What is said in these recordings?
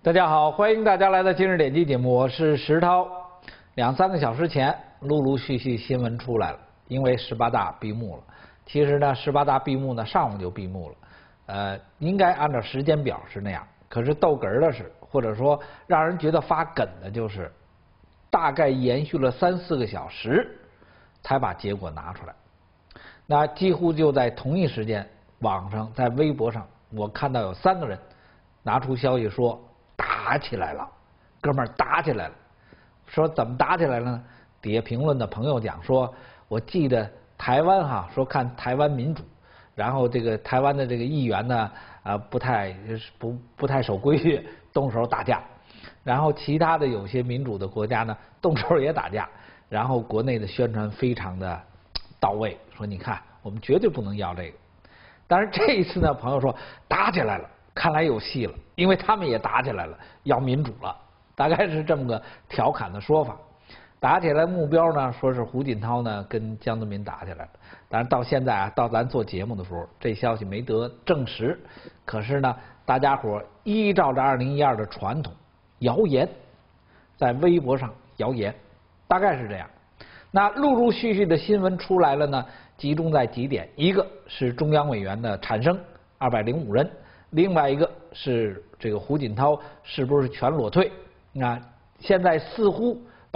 大家好，欢迎大家来到今日点击节目，我是石涛。2-3个小时前，陆陆续续新闻出来了，因为18大闭幕了。其实呢，18大闭幕呢，上午就闭幕了，应该按照时间表是那样。可是逗哏的是，或者说让人觉得发梗的就是，大概延续了3-4个小时，才把结果拿出来。那几乎就在同一时间，网上在微博上，我看到有3个人拿出消息说打起来了，哥们儿打起来了。说怎么打起来了呢？底下评论的朋友讲说，我记得台湾说看台湾民主，然后这个台湾的这个议员呢不太守规矩，动手打架。然后其他的有些民主的国家呢，动手也打架。然后国内的宣传非常的到位，说你看我们绝对不能要这个。但是这一次呢，朋友说打起来了，看来有戏了，因为他们也打起来了，要民主了，大概是这么个调侃的说法。打起来目标呢，说是胡锦涛呢跟江泽民打起来了，但是到现在到咱做节目的时候，这消息没得证实。可是呢，大家伙依照着2012的传统，谣言，在微博上谣言，大概是这样。那陆陆续续的新闻出来了呢，集中在几点，一个是中央委员的产生205人，另外一个是这个胡锦涛是不是全裸退。那现在似乎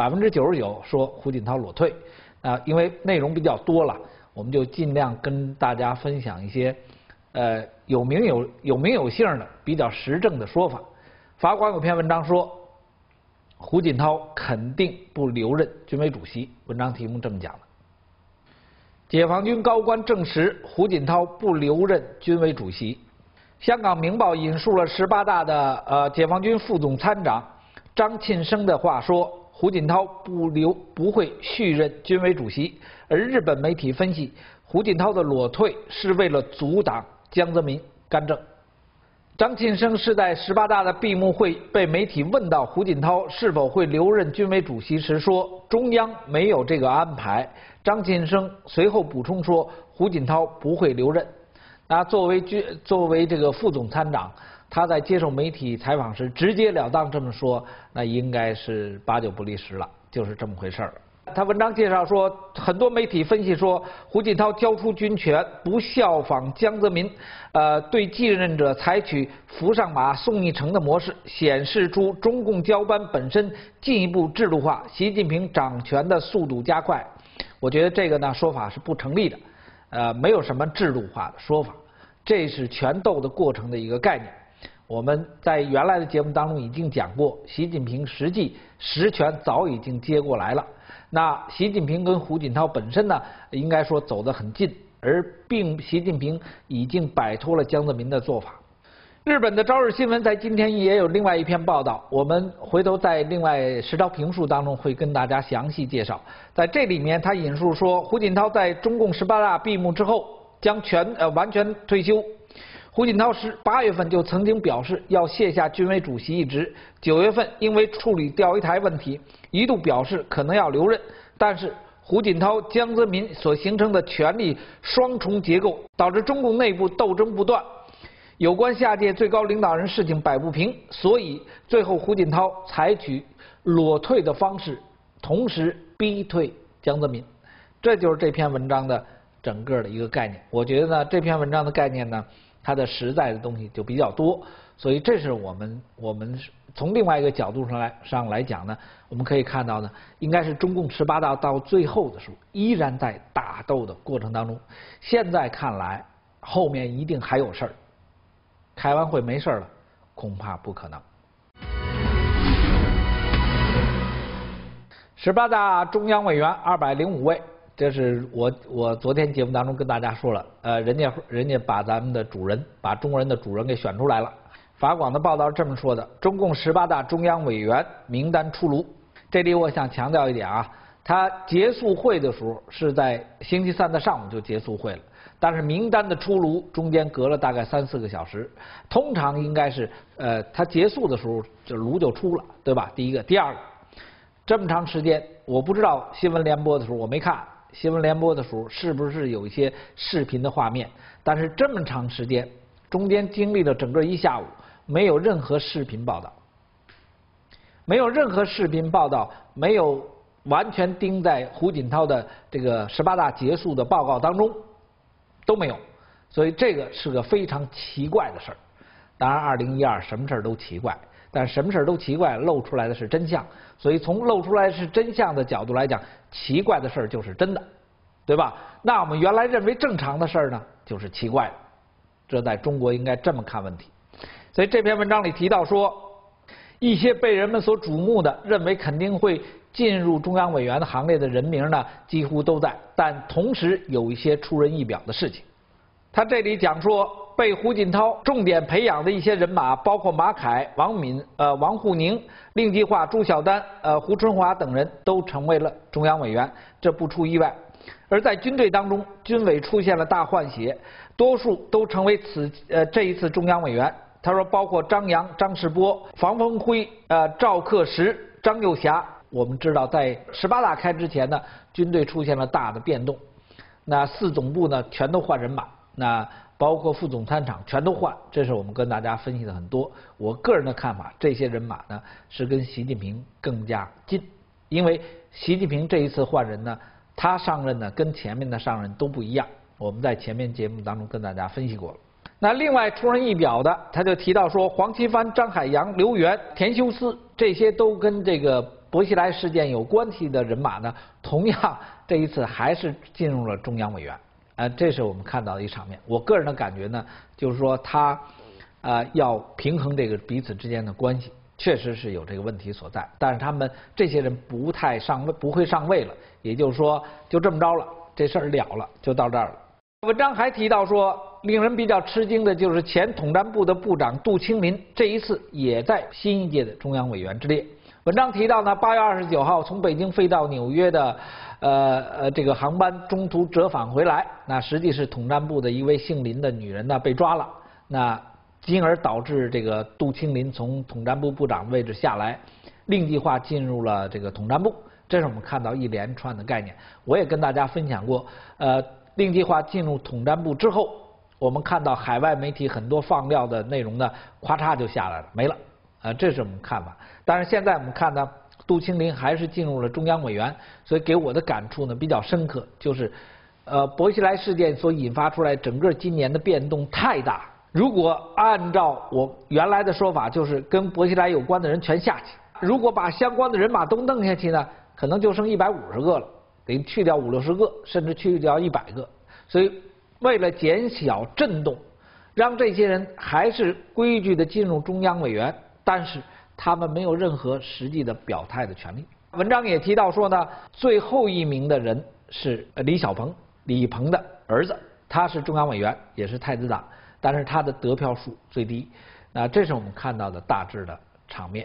99%说胡锦涛裸退，因为内容比较多了，我们就尽量跟大家分享一些有名有姓的比较实证的说法。法广有篇文章说，胡锦涛肯定不留任军委主席，文章题目这么讲的：解放军高官证实胡锦涛不留任军委主席。香港明报引述了18大的解放军副总参长张庆生的话说，胡锦涛不会续任军委主席。而日本媒体分析，胡锦涛的裸退是为了阻挡江泽民干政。张庆生是在18大的闭幕会被媒体问到胡锦涛是否会留任军委主席时说，中央没有这个安排。张庆生随后补充说，胡锦涛不会留任。那作为这个副总参长，他在接受媒体采访时直截了当这么说，那应该是8、9不离10了，就是这么回事儿。他文章介绍说，很多媒体分析说，胡锦涛交出军权，不效仿江泽民，对继任者采取扶上马送一程的模式，显示出中共交班本身进一步制度化，习近平掌权的速度加快。我觉得这个呢说法是不成立的，没有什么制度化的说法，这是权斗的过程的一个概念。我们在原来的节目当中已经讲过，习近平实际实权早已经接过来了。那习近平跟胡锦涛本身呢，应该说走得很近，而习近平已经摆脱了江泽民的做法。日本的朝日新闻在今天也有另外一篇报道，我们回头在另外实招评述当中会跟大家详细介绍。在这里面，他引述说，胡锦涛在中共18大闭幕之后将完全退休。胡锦涛8月份就曾经表示要卸下军委主席一职，9月份因为处理钓鱼台问题，一度表示可能要留任，但是胡锦涛、江泽民所形成的权力双重结构，导致中共内部斗争不断，有关下届最高领导人事情摆不平，所以最后胡锦涛采取裸退的方式，同时逼退江泽民。这就是这篇文章的整个的一个概念。我觉得呢，这篇文章的概念呢，它的实在的东西就比较多，所以这是我们从另外一个角度上来讲呢，我们可以看到呢，应该是中共18大到最后的时候依然在打斗的过程当中。现在看来，后面一定还有事儿，开完会没事了，恐怕不可能。18大中央委员205位。这是我昨天节目当中跟大家说了，人家把咱们的主人，把中国人的主人给选出来了。法广的报道是这么说的：中共18大中央委员名单出炉。这里我想强调一点他结束会的时候是在星期3的上午就结束会了，但是名单的出炉中间隔了大概3-4个小时。通常应该是他结束的时候就炉就出了，对吧？第一个，第二个，这么长时间，我不知道新闻联播的时候我没看。新闻联播的时候是不是有一些视频的画面？但是这么长时间，中间经历了整个一下午，没有任何视频报道， 没有任何视频报道，没有完全盯在胡锦涛的这个18大结束的报告当中，都没有。所以这个是个非常奇怪的事儿。当然，2012什么事儿都奇怪，但什么事儿都奇怪，露出来的是真相。所以从露出来是真相的角度来讲，奇怪的事儿就是真的，对吧？那我们原来认为正常的事儿呢，就是奇怪的。这在中国应该这么看问题。所以这篇文章里提到说，一些被人们所瞩目的、认为肯定会进入中央委员的行列的人名呢，几乎都在，但同时有一些出人意表的事情。他这里讲说，被胡锦涛重点培养的一些人马，包括马凯、王敏、王沪宁、令计划、朱晓丹、胡春华等人，都成为了中央委员，这不出意外。而在军队当中，军委出现了大换血，多数都成为这一次中央委员。他说，包括张扬、张世波、房峰辉、赵克时、张又侠。我们知道，在18大开之前呢，军队出现了大的变动，那4总部呢全都换人马，那包括副总参场全都换，这是我们跟大家分析的很多。我个人的看法，这些人马呢是跟习近平更加近，因为习近平这一次换人呢，他上任呢跟前面的上任都不一样，我们在前面节目当中跟大家分析过了。那另外出人意表的，他就提到说，黄奇帆、张海洋、刘源、田修斯这些都跟这个薄熙来事件有关系的人马呢，同样这一次还是进入了中央委员。这是我们看到的一场面。我个人的感觉呢，就是说他要平衡这个彼此之间的关系，确实是有这个问题所在。但是他们这些人不会上位了，也就是说就这么着了，这事儿了了，就到这儿了。文章还提到说，令人比较吃惊的就是前统战部的部长杜青林，这一次也在新一届的中央委员之列。文章提到呢，8月29号从北京飞到纽约的这个航班中途折返回来，那实际是统战部的一位姓林的女人呢被抓了，那进而导致这个杜青林从统战部部长位置下来，令计划进入了这个统战部。这是我们看到一连串的概念。我也跟大家分享过，令计划进入统战部之后，我们看到海外媒体很多放料的内容呢，咵嚓就下来了，没了。这是我们看法。但是现在我们看呢，杜青林还是进入了中央委员，所以给我的感触呢比较深刻，就是薄熙来事件所引发出来整个今年的变动太大。如果按照我原来的说法，就是跟薄熙来有关的人全下去，如果把相关的人马都弄下去呢，可能就剩150个了，得去掉50、60个，甚至去掉100个。所以为了减小震动，让这些人还是规矩的进入中央委员，但是他们没有任何实际的表态的权利。文章也提到说呢，最后一名的人是李小鹏，李鹏的儿子，他是中央委员，也是太子党，但是他的得票数最低。那这是我们看到的大致的场面。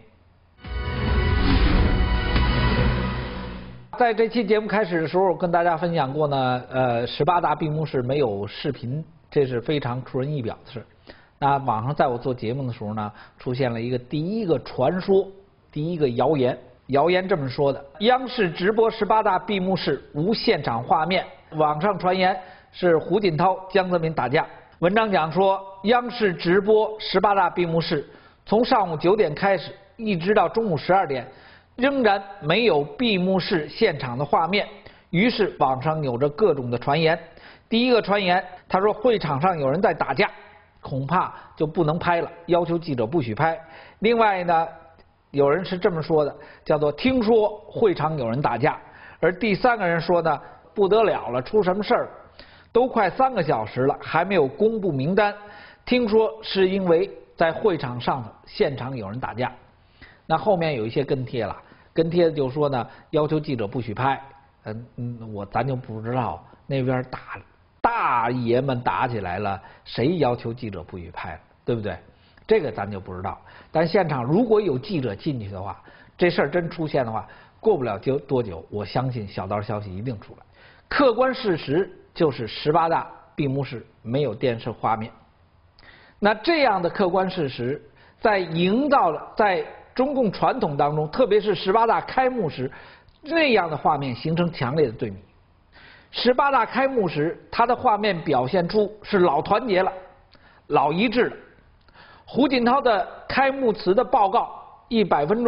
在这期节目开始的时候，跟大家分享过呢，18大闭幕式没有视频，这是非常出人意表的事。那网上在我做节目的时候呢，出现了第一个传说，第一个谣言。谣言这么说的：央视直播18大闭幕式无现场画面，网上传言是胡锦涛、江泽民打架。文章讲说，央视直播18大闭幕式，从上午9点开始，一直到中午12点。仍然没有闭幕式现场的画面，于是网上有着各种的传言。第一个传言，他说会场上有人在打架，恐怕就不能拍了，要求记者不许拍。另外呢，有人是这么说的，叫做听说会场有人打架。而第三个人说呢，不得了了，出什么事儿？都快3个小时了，还没有公布名单。听说是因为在会场上头现场有人打架。那后面有一些跟帖了。跟帖就说呢，要求记者不许拍。咱就不知道那边大爷们打起来了，谁要求记者不许拍了，对不对？这个咱就不知道。但现场如果有记者进去的话，这事儿真出现的话，过不了多久，我相信小道消息一定出来。客观事实就是18大闭幕式没有电视画面。那这样的客观事实，在营造了在中共传统当中，特别是18大开幕时，那样的画面形成强烈的对比。18大开幕时，它的画面表现出是老团结了，老一致了。胡锦涛的开幕词的报告100分钟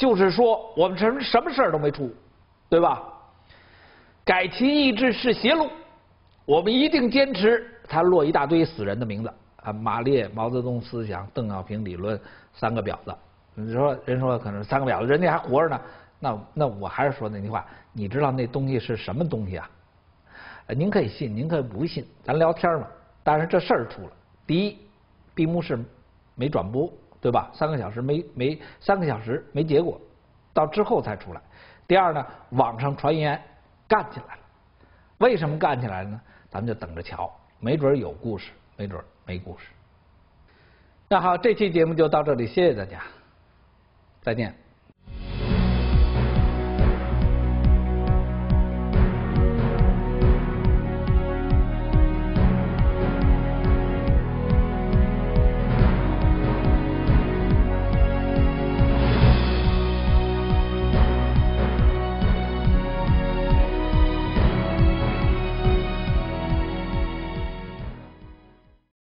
就是说我们什么事儿都没出，对吧？改其意志是邪路，我们一定坚持。他落一大堆死人的名字啊，马列、毛泽东思想、邓小平理论、三个婊子。你说人说可能三个婊子，人家还活着呢。那我还是说那句话，你知道那东西是什么东西啊？您可以信，您可以不信，咱聊天嘛。但是这事儿出了，第一，闭幕式没转播，对吧？3个小时没结果，到之后才出来。第二呢，网上传言干起来了，为什么干起来了呢？咱们就等着瞧，没准有故事，没准没故事。那好，这期节目就到这里，谢谢大家，再见。